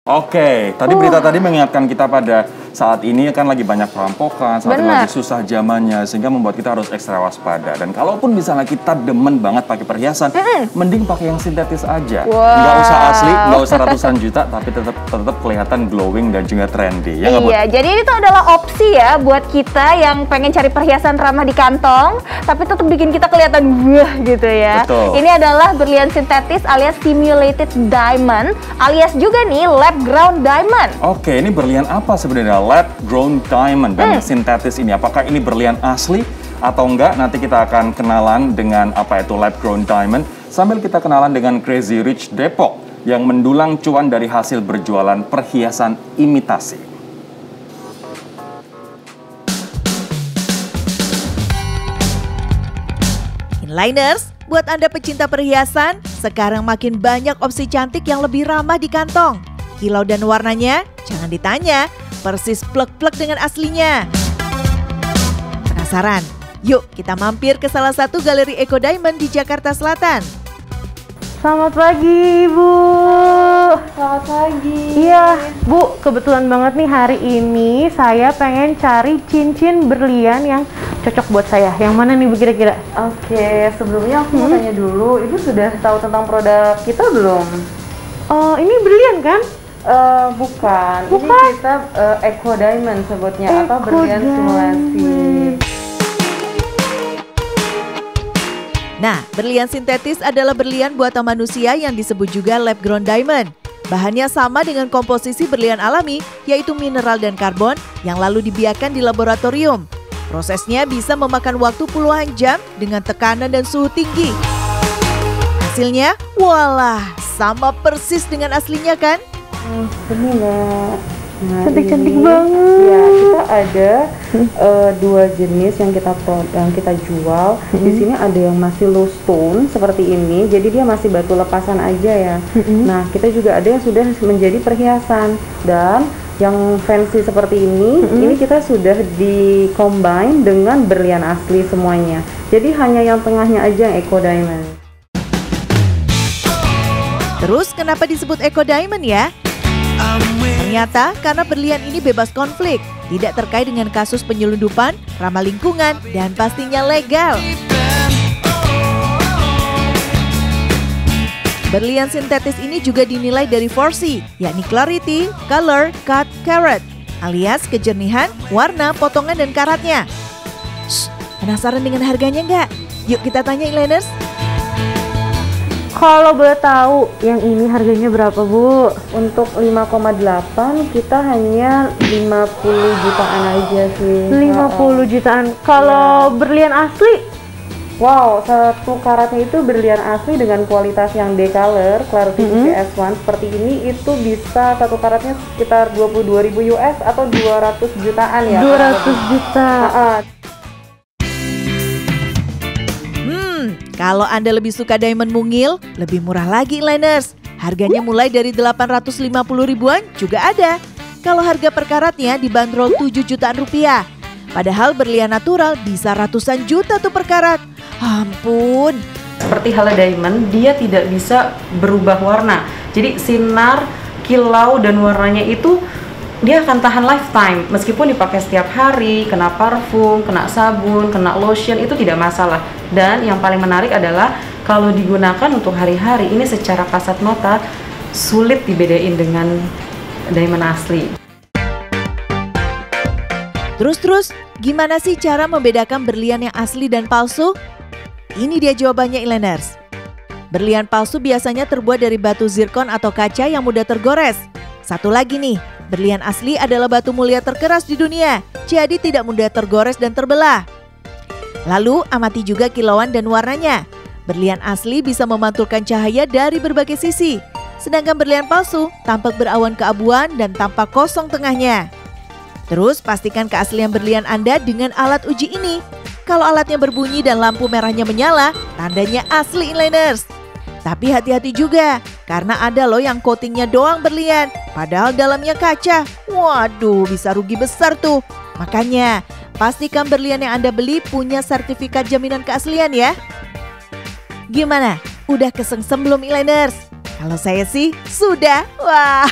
Oke, tadi berita tadi mengingatkan kita pada saat ini kan lagi banyak perampokan, saat ini lagi susah zamannya, sehingga membuat kita harus ekstra waspada. Dan kalaupun misalnya kita demen banget pakai perhiasan, mending pakai yang sintetis aja. Nggak usah asli, nggak usah ratusan juta, tapi tetap kelihatan glowing dan juga trendy. Ya, iya, jadi itu adalah opsi ya buat kita yang pengen cari perhiasan ramah di kantong, tapi tetap bikin kita kelihatan wah gitu ya. Betul. Ini adalah berlian sintetis alias simulated diamond, alias juga nih lab ground diamond. Oke, ini berlian apa sebenarnya? Lab grown diamond dan sintetis ini. Apakah ini berlian asli atau enggak? Nanti kita akan kenalan dengan apa itu lab grown diamond. Sambil kita kenalan dengan Crazy Rich Depok yang mendulang cuan dari hasil berjualan perhiasan imitasi. Inliners, buat Anda pecinta perhiasan, sekarang makin banyak opsi cantik yang lebih ramah di kantong. Kilau dan warnanya, jangan ditanya, persis plek-plek dengan aslinya. Penasaran? Yuk kita mampir ke salah satu galeri Eco Diamond di Jakarta Selatan. Selamat pagi, Bu. Selamat pagi. Iya, Bu, kebetulan banget nih hari ini saya pengen cari cincin berlian yang cocok buat saya. Yang mana nih Bu kira-kira? Oke, sebelumnya aku mau tanya dulu, Ibu sudah tahu tentang produk kita belum? Oh, ini berlian kan? Bukan. Ini kita Eco Diamond sebutnya, atau berlian simulasi. Nah, berlian sintetis adalah berlian buatan manusia yang disebut juga lab grown diamond. Bahannya sama dengan komposisi berlian alami, yaitu mineral dan karbon yang lalu dibiarkan di laboratorium. Prosesnya bisa memakan waktu puluhan jam dengan tekanan dan suhu tinggi. Hasilnya, walah, sama persis dengan aslinya kan? Ini Mbak. Nah, Cantik-cantik ini, banget. Ya, kita ada dua jenis yang kita jual. Di sini ada yang masih low stone seperti ini, jadi dia masih batu lepasan aja ya. Nah, kita juga ada yang sudah menjadi perhiasan, dan yang fancy seperti ini kita sudah di-combine dengan berlian asli semuanya. Jadi hanya yang tengahnya aja yang Eco Diamond. Terus kenapa disebut Eco Diamond ya? Ternyata karena berlian ini bebas konflik, tidak terkait dengan kasus penyelundupan, ramah lingkungan, dan pastinya legal. Berlian sintetis ini juga dinilai dari 4C, yakni clarity, color, cut, carat, alias kejernihan, warna, potongan, dan karatnya. Shh, penasaran dengan harganya nggak? Yuk kita tanya inliners. Kalau boleh tahu, yang ini harganya berapa, Bu? Untuk 5,8 kita hanya 50 jutaan aja sih. 50 jutaan. Kalau berlian asli? Wow, satu karatnya itu berlian asli dengan kualitas yang D-color, clarity PS1 seperti ini, itu bisa satu karatnya sekitar 22.000 US atau 200 jutaan ya. 200 juta. Kalau Anda lebih suka diamond mungil, lebih murah lagi inliners. Harganya mulai dari 850 ribuan juga ada. Kalau harga per karatnya dibanderol 7 jutaan rupiah. Padahal berlian natural bisa ratusan juta tuh per karat. Ampun. Seperti halnya diamond, dia tidak bisa berubah warna. Jadi sinar, kilau, dan warnanya itu dia akan tahan lifetime. Meskipun dipakai setiap hari, kena parfum, kena sabun, kena lotion, itu tidak masalah. Dan yang paling menarik adalah kalau digunakan untuk hari-hari, ini secara kasat mata sulit dibedain dengan diamond asli. Terus, gimana sih cara membedakan berlian yang asli dan palsu? Ini dia jawabannya inliners. Berlian palsu biasanya terbuat dari batu zirkon atau kaca yang mudah tergores. Satu lagi nih, berlian asli adalah batu mulia terkeras di dunia, jadi tidak mudah tergores dan terbelah. Lalu, amati juga kilauan dan warnanya. Berlian asli bisa memantulkan cahaya dari berbagai sisi, sedangkan berlian palsu tampak berawan keabuan dan tampak kosong tengahnya. Terus, pastikan keaslian berlian Anda dengan alat uji ini. Kalau alatnya berbunyi dan lampu merahnya menyala, tandanya asli inliners. Tapi hati-hati juga, karena ada loh yang coatingnya doang berlian, padahal dalamnya kaca. Waduh, bisa rugi besar tuh. Makanya, pastikan berlian yang Anda beli punya sertifikat jaminan keaslian ya. Gimana? Udah kesengsem belum inliners? Kalau saya sih sudah. Wah.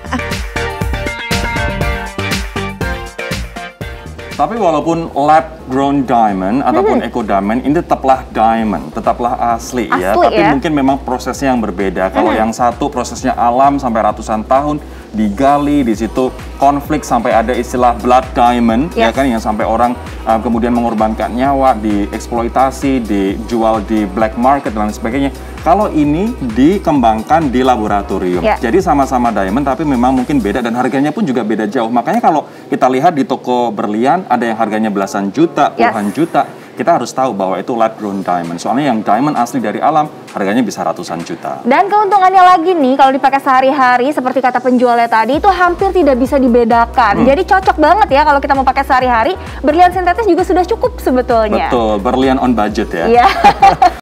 Tapi walaupun lab grown diamond ataupun eco diamond ini tetaplah diamond, tetaplah asli ya. Tapi mungkin memang prosesnya yang berbeda. Kalau yang satu prosesnya alam sampai ratusan tahun digali, di situ konflik sampai ada istilah blood diamond ya kan, yang sampai orang kemudian mengorbankan nyawa, dieksploitasi, dijual di black market dan lain sebagainya. Kalau ini dikembangkan di laboratorium, jadi sama-sama diamond tapi memang mungkin beda dan harganya pun juga beda jauh. Makanya kalau kita lihat di toko berlian ada yang harganya belasan juta, puluhan juta, kita harus tahu bahwa itu lab grown diamond. Soalnya yang diamond asli dari alam harganya bisa ratusan juta. Dan keuntungannya lagi nih kalau dipakai sehari-hari seperti kata penjualnya tadi itu hampir tidak bisa dibedakan. Jadi cocok banget ya kalau kita mau pakai sehari-hari. Berlian sintetis juga sudah cukup sebetulnya. Betul, berlian on budget ya.